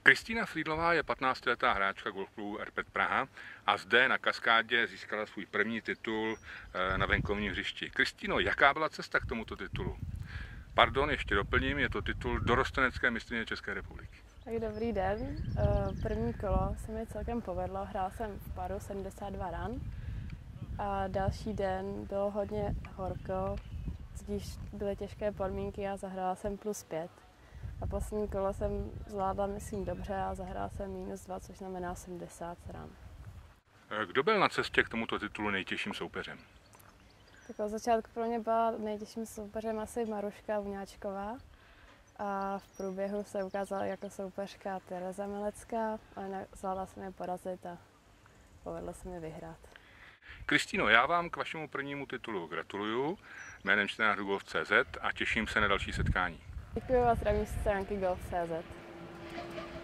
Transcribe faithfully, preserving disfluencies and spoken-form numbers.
Kristýna Frýdlová je patnáctiletá hráčka golfklubu Erpet Praha a zde na Kaskádě získala svůj první titul na venkovním hřišti. Kristýno, jaká byla cesta k tomuto titulu? Pardon, ještě doplním, je to titul dorostenecké mistryně České republiky. Tak dobrý den. První kolo se mi celkem povedlo, hrál jsem v paru sedmdesát dva ran a další den bylo hodně horko, když byly těžké podmínky a zahrála jsem plus pět. A poslední kolo jsem zvládla, myslím, dobře a zahrála jsem minus dva, což znamená sedmdesát ran. Kdo byl na cestě k tomuto titulu nejtěžším soupeřem? Tak od začátku pro mě byla nejtěžším soupeřem asi Maruška Vňáčková a v průběhu se ukázala jako soupeřka Tereza Milecká, ale zvládla jsem je porazit a povedlo se mi vyhrát. Kristýno, já vám k vašemu prvnímu titulu gratuluju jménem čtenářů golf tečka cé zet a těším se na další setkání. Děkuji a zdravím z stránky golf tečka cé zet.